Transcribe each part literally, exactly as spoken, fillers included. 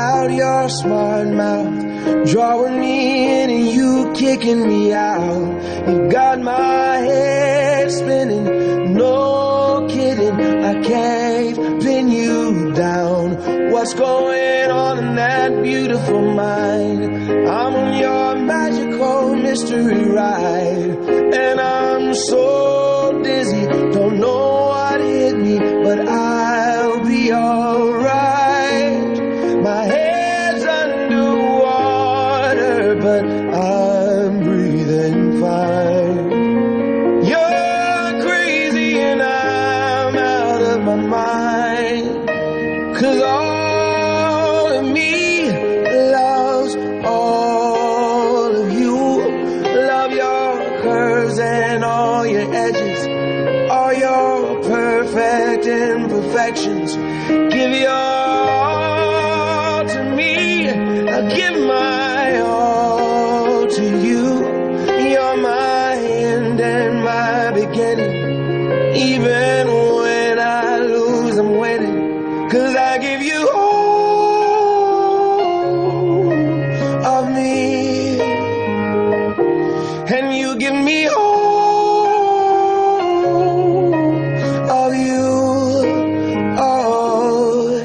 out your smart mouth, drawing me in and you kicking me out. You got my head spinning, no kidding, I can't pin you down. What's going on in that beautiful mind? I'm on your magical mystery ride, and I'm so dizzy, don't know what hit me, but I'll be alright. My head's underwater, but I'm breathing fine. You're crazy and I'm out of my mind, 'cause all of me loves all of you. Love your curves and all your edges, all your perfect imperfections. Give your all to me, I'll give my all to you. You're my end and my beginning. Even when I lose, I'm winning, 'cause I give you all of me, and you give me all of you. Oh,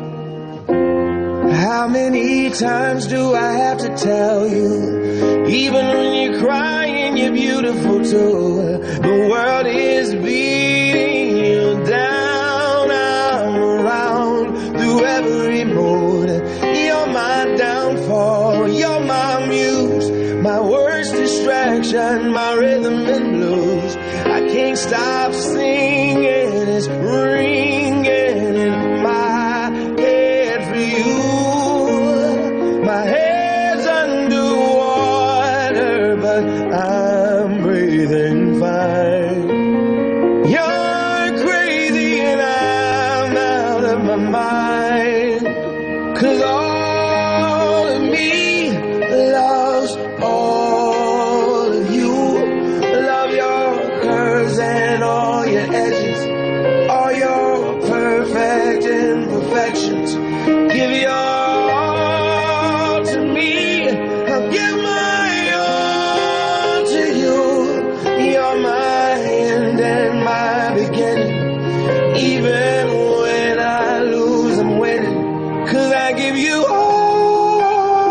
how many times do I have to tell you? Even when you're crying, you're beautiful too. The world is beating you down. I'm around through every mood. You're my downfall, you're my muse, my worst distraction, my rhythm and blues. I can't stop singing, it's ringing in my head for you. My head's underwater, but I'm breathing fine. You're crazy and I'm out of my mind, 'cause all of me loves all of you. Love your curves and all your edges, all your perfect imperfections. Give your all to me, I'll give my all to you. You're my end and my beginning. Even when I lose, I'm winning, 'cause I give you all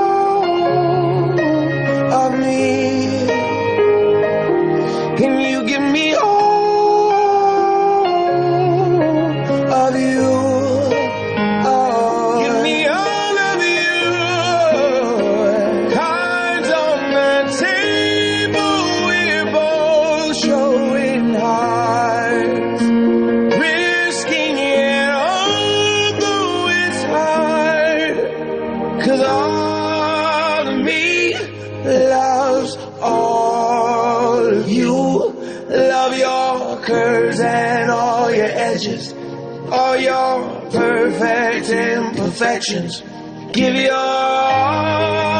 of me, and you give me all of you. Oh, give me all of you. Cards on the table, we're both showing hearts, risking it although it's hard, 'cause all of me loves all of you. Love your curves and all your edges, all your perfect imperfections. Give your all